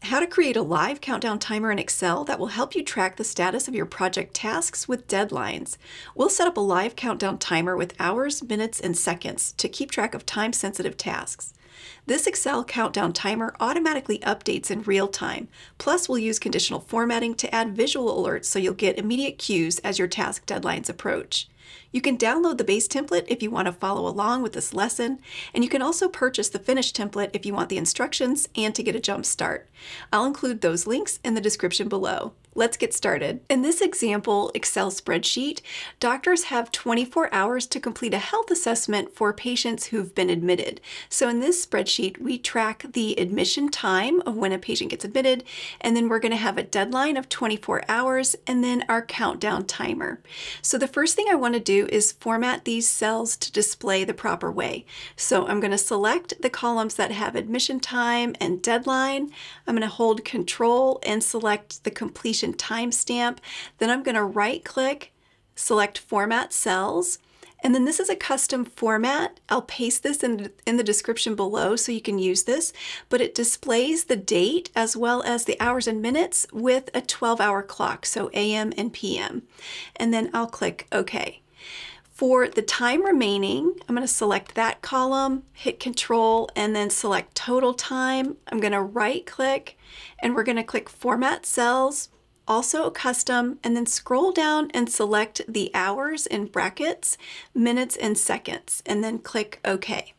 How to create a live countdown timer in Excel that will help you track the status of your project tasks with deadlines. We'll set up a live countdown timer with hours, minutes, and seconds to keep track of time-sensitive tasks. This Excel countdown timer automatically updates in real time. Plus, we'll use conditional formatting to add visual alerts so you'll get immediate cues as your task deadlines approach. You can download the base template if you want to follow along with this lesson, and you can also purchase the finished template if you want the instructions and to get a jump start. I'll include those links in the description below. Let's get started. In this example Excel spreadsheet, doctors have 24 hours to complete a health assessment for patients who've been admitted. So in this spreadsheet, we track the admission time of when a patient gets admitted, and then we're going to have a deadline of 24 hours and then our countdown timer. So the first thing I want to do is format these cells to display the proper way. So I'm going to select the columns that have admission time and deadline. I'm going to hold Control and select the completion timestamp. Then I'm going to right click, select Format Cells, and then this is a custom format. I'll paste this in the description below so you can use this, but it displays the date as well as the hours and minutes with a 12-hour clock, so AM and PM. And then I'll click OK. For the time remaining, I'm going to select that column, hit Control, and then select Total Time. I'm going to right click, and we're going to click Format Cells, also Custom, and then scroll down and select the hours in brackets, minutes, and seconds, and then click OK.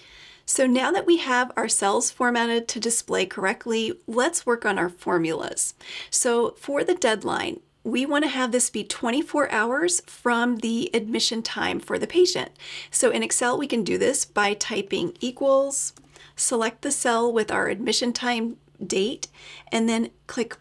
So now that we have our cells formatted to display correctly, let's work on our formulas. So for the deadline, we want to have this be 24 hours from the admission time for the patient. So in Excel, we can do this by typing equals, select the cell with our admission time date, and then click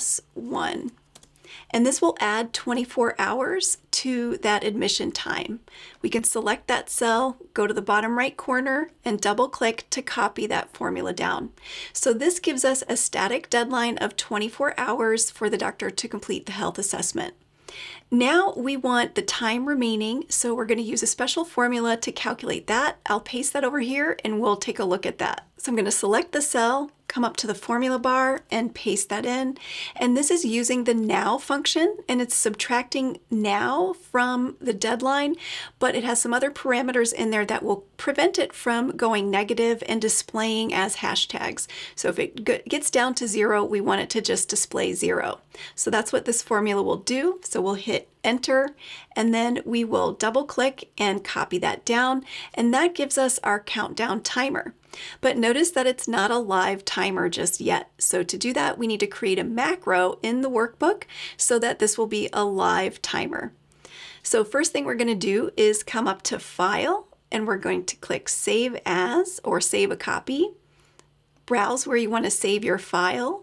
+1. And this will add 24 hours to that admission time. We can select that cell, go to the bottom right corner, and double click to copy that formula down. So this gives us a static deadline of 24 hours for the doctor to complete the health assessment. Now we want the time remaining, so we're going to use a special formula to calculate that. I'll paste that over here and we'll take a look at that. So I'm going to select the cell, come up to the formula bar and paste that in. And this is using the now function, and it's subtracting now from the deadline, but it has some other parameters in there that will prevent it from going negative and displaying as hashtags. So if it gets down to 0, we want it to just display 0. So that's what this formula will do. So we'll hit Enter, and then we will double click and copy that down, and that gives us our countdown timer. But notice that it's not a live timer just yet. So to do that, we need to create a macro in the workbook so that this will be a live timer. So first thing we're going to do is come up to File, and we're going to click Save As or Save a Copy. Browse where you want to save your file.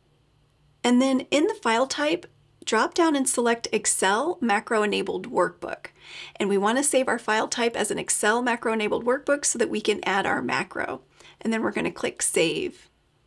And then in the file type, drop down and select Excel Macro Enabled Workbook. And we want to save our file type as an Excel Macro Enabled Workbook so that we can add our macro. And then we're going to click Save.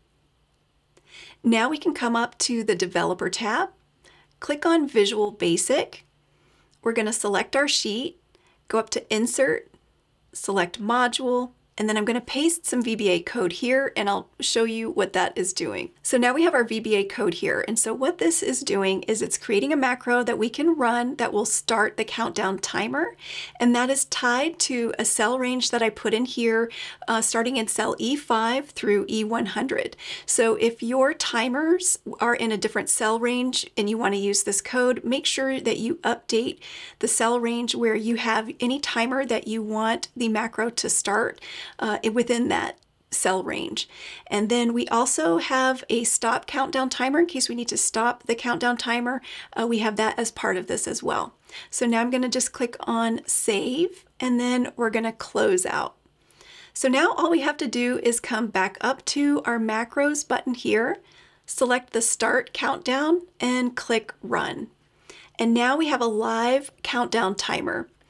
Now we can come up to the Developer tab, click on Visual Basic. We're going to select our sheet, go up to Insert, select Module, and then I'm going to paste some VBA code here, and I'll show you what that is doing. So now we have our VBA code here, and so what this is doing is it's creating a macro that we can run that will start the countdown timer, and that is tied to a cell range that I put in here, starting in cell E5 through E100. So if your timers are in a different cell range and you want to use this code, make sure that you update the cell range where you have any timer that you want the macro to start within that cell range. And then we also have a stop countdown timer in case we need to stop the countdown timer. We have that as part of this as well. So now I'm going to just click on Save, and then we're going to close out. So now all we have to do is come back up to our macros button here, select the Start Countdown, and click Run. And now we have a live countdown timer.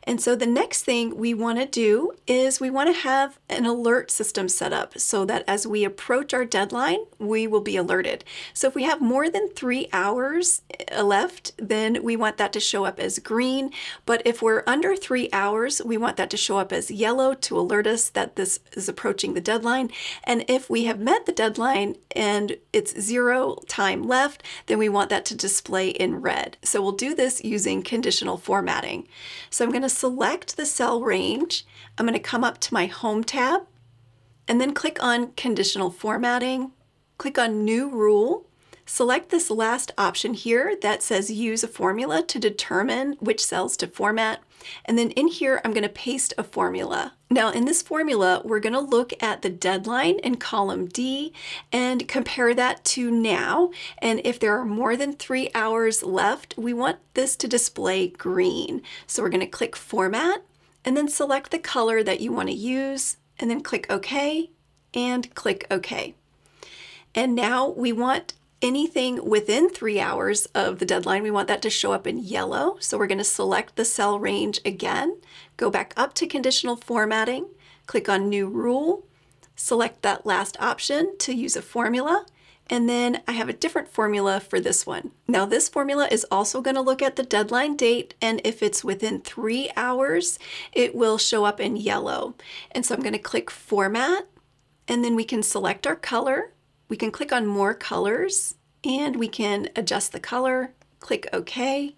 And so the next thing we want to do is we want to have an alert system set up so that as we approach our deadline, we will be alerted. So if we have more than 3 hours left, then we want that to show up as green. But if we're under 3 hours, we want that to show up as yellow to alert us that this is approaching the deadline. And if we have met the deadline and it's 0 time left, then we want that to display in red. So we'll do this using conditional formatting. So I'm going to select the cell range. I'm going to come up to my Home tab and then click on Conditional Formatting, click on New Rule, select this last option here that says Use a formula to determine which cells to format. And then in here, I'm going to paste a formula. Now in this formula, we're going to look at the deadline in column D and compare that to now. And if there are more than 3 hours left, we want this to display green. So we're going to click Format and then select the color that you want to use and then click OK and click OK. And now we want anything within 3 hours of the deadline, we want that to show up in yellow. So we're going to select the cell range again, go back up to Conditional Formatting, click on New Rule, select that last option to use a formula, and then I have a different formula for this one. Now this formula is also going to look at the deadline date, and if it's within 3 hours, it will show up in yellow. And so I'm going to click Format, and then we can select our color. We can click on More Colors, and we can adjust the color, click OK,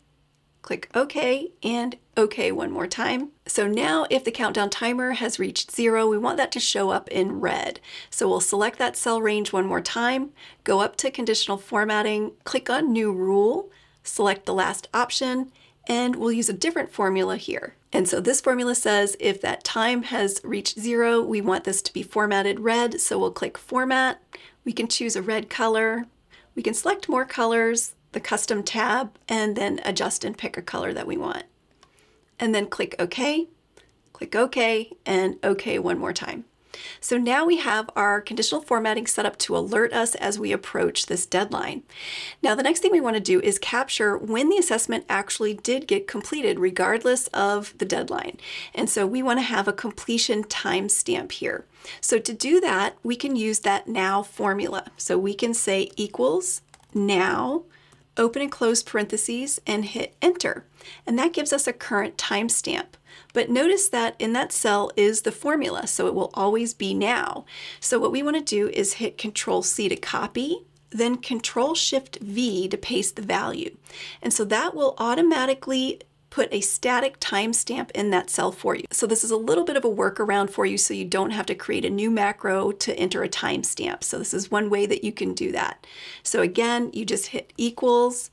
and OK one more time. So now if the countdown timer has reached 0, we want that to show up in red. So we'll select that cell range one more time, go up to Conditional Formatting, click on New Rule, select the last option, and we'll use a different formula here. And so this formula says if that time has reached 0, we want this to be formatted red. So we'll click Format. We can choose a red color. We can select more colors, the custom tab, and then adjust and pick a color that we want. And then click OK, and OK one more time. So now we have our conditional formatting set up to alert us as we approach this deadline. Now the next thing we want to do is capture when the assessment actually did get completed regardless of the deadline. And so we want to have a completion timestamp here. So to do that, we can use that now formula. So we can say equals now, open and close parentheses, and hit enter. And that gives us a current timestamp. But notice that in that cell is the formula, so it will always be now. So what we want to do is hit Control-C to copy, then Control-Shift-V to paste the value. And so that will automatically put a static timestamp in that cell for you. So this is a little bit of a workaround for you so you don't have to create a new macro to enter a timestamp. So this is one way that you can do that. So again, you just hit equals,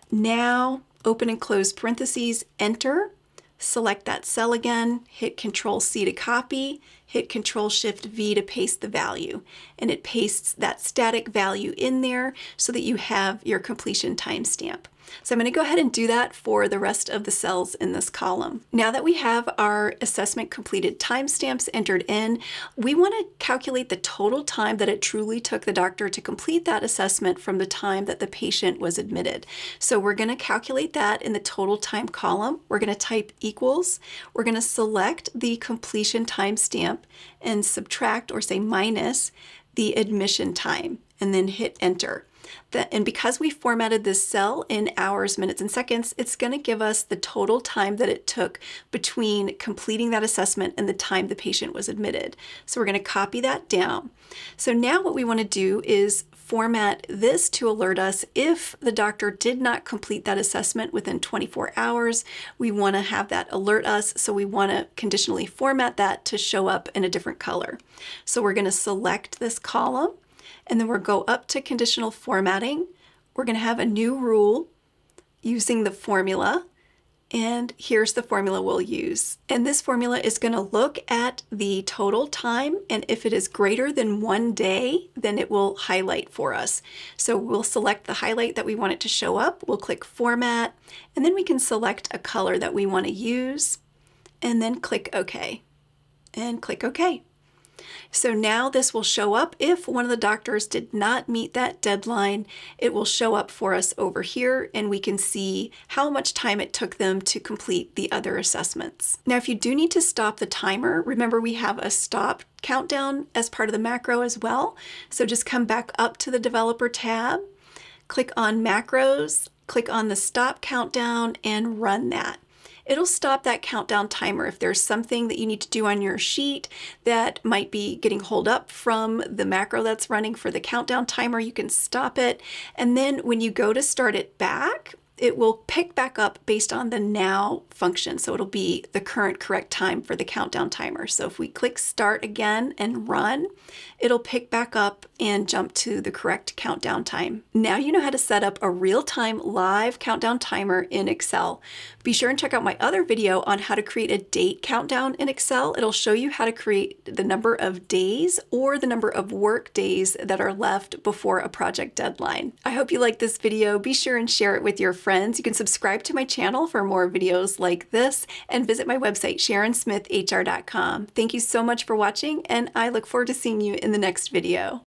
now, open and close parentheses, enter, select that cell again, hit Control-C to copy, hit Control-Shift-V to paste the value, and it pastes that static value in there so that you have your completion timestamp. So I'm going to go ahead and do that for the rest of the cells in this column. Now that we have our assessment completed timestamps entered in, we want to calculate the total time that it truly took the doctor to complete that assessment from the time that the patient was admitted. So we're going to calculate that in the total time column. We're going to type equals. We're going to select the completion timestamp and subtract or say minus the admission time and then hit enter. And because we formatted this cell in hours, minutes, and seconds, it's going to give us the total time that it took between completing that assessment and the time the patient was admitted. So we're going to copy that down. So now what we want to do is format this to alert us if the doctor did not complete that assessment within 24 hours. We want to have that alert us, so we want to conditionally format that to show up in a different color. So we're going to select this column, and then we'll go up to conditional formatting. We're going to have a new rule using the formula, and here's the formula we'll use. And this formula is going to look at the total time, and if it is greater than 1 day, then it will highlight for us. So we'll select the highlight that we want it to show up. We'll click Format, and then we can select a color that we want to use, and then click OK, and click OK. So now this will show up if one of the doctors did not meet that deadline. It will show up for us over here, and we can see how much time it took them to complete the other assessments. Now, if you do need to stop the timer, remember we have a stop countdown as part of the macro as well. So just come back up to the Developer tab, click on Macros, click on the Stop Countdown, and run that. It'll stop that countdown timer. If there's something that you need to do on your sheet that might be getting hold up from the macro that's running for the countdown timer, you can stop it. And then when you go to start it back, it will pick back up based on the now function. So it'll be the current correct time for the countdown timer. So if we click start again and run, it'll pick back up and jump to the correct countdown time. Now you know how to set up a real-time live countdown timer in Excel. Be sure and check out my other video on how to create a date countdown in Excel. It'll show you how to create the number of days or the number of work days that are left before a project deadline. I hope you liked this video. Be sure and share it with your friends. You can subscribe to my channel for more videos like this and visit my website, SharonSmithHR.com. Thank you so much for watching, and I look forward to seeing you in the next video.